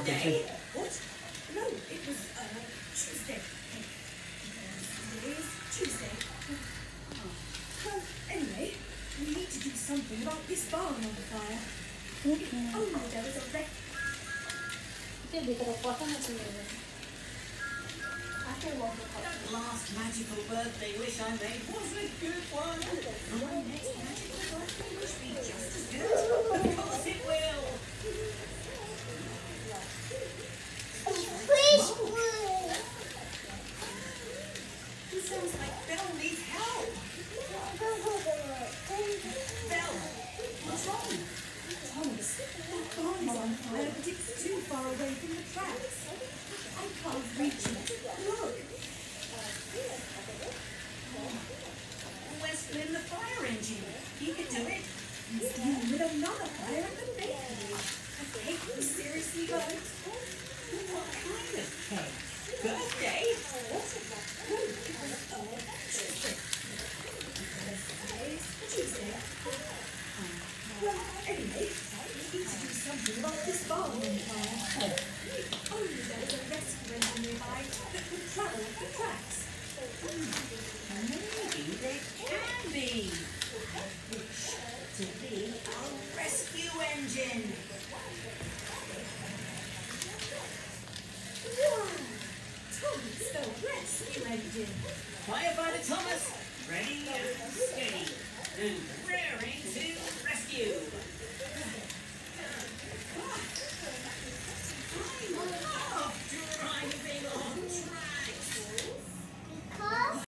Monday? What? No, it was Tuesday. It is Tuesday. Well, anyway, we need to do something about this barn on fire. If only there was a wreck. That last magical birthday wish I made was a good one. My next magical birthday wish be just as good. Of course it will. He sounds like Belle needs help. Belle, what's wrong? Thomas, that barn is on fire, but it's too far away from the tracks. I can't reach it. Look. Where's Flynn the fire engine? He could do it. He's dealing with another fire at the bakery. A cake you seriously won't. What kind of cake? Birthday? Tuesday. Well, anyway, we need to do something about this barn on fire. If only there was a rescue engine nearby that could travel the tracks. Maybe there can be. To be a rescue engine. Wow! Tommy spelled rescue engine. Firefighter Thomas, ready and steady.